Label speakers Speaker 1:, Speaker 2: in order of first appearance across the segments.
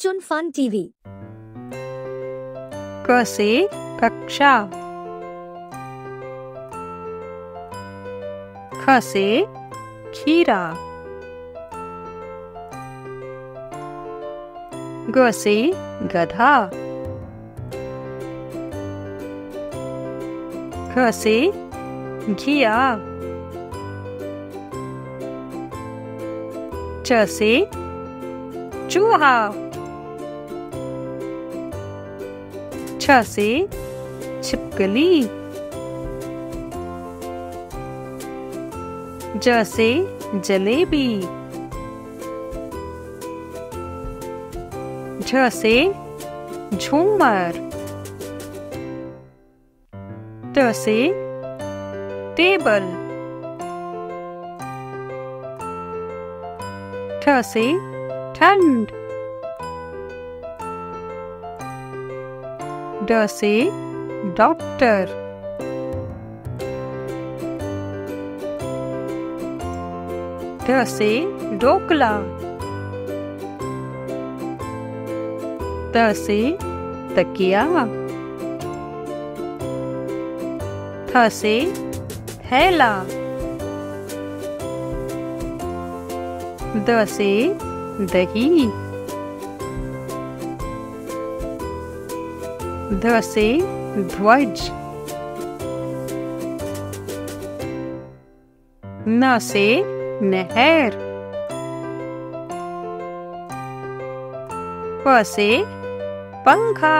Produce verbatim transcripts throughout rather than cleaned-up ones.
Speaker 1: Fortune fun TV.
Speaker 2: क से कक्षा। ख से खीरा। ग से गधा। घ से घिया। च से चूहा। छ से छिपकली। ज से जलेबी। झ से झूमर। ट से टेबल। ठ से ठंड। ड से डॉक्टर। ढ से ढोकला। त से तकिया। थ से थैला। द से दही। ध से ध्वज। न से नहर। प से पंखा।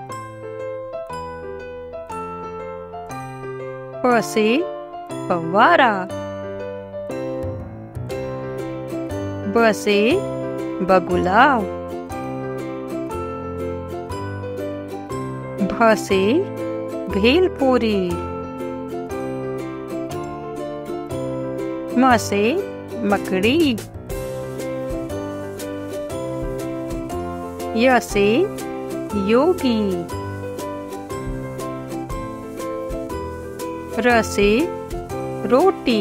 Speaker 2: फ से फव्वारा। ब से बगुला। भ से भेलपूरी। म से मकड़ी। य से योगी। र से रोटी।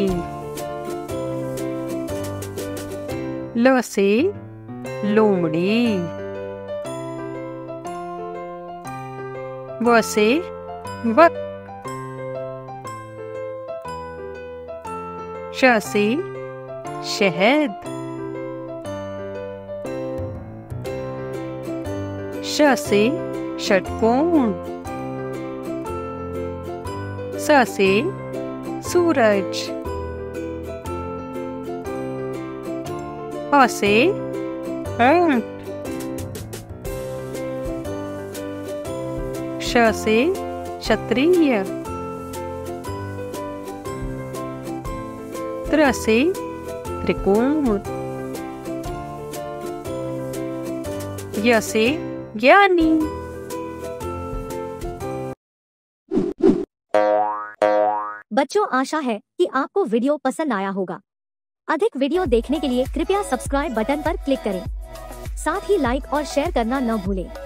Speaker 2: ल से लोमड़ी। व से वक। श से शहद। श से षटकोण। स से सूरज। ह से ऊंट। श से क्षत्रिय। त्र से त्रिकोण। य से ज्ञानी।
Speaker 1: बच्चों, आशा है कि आपको वीडियो पसंद आया होगा। अधिक वीडियो देखने के लिए कृपया सब्सक्राइब बटन पर क्लिक करें। साथ ही लाइक और शेयर करना न भूलें।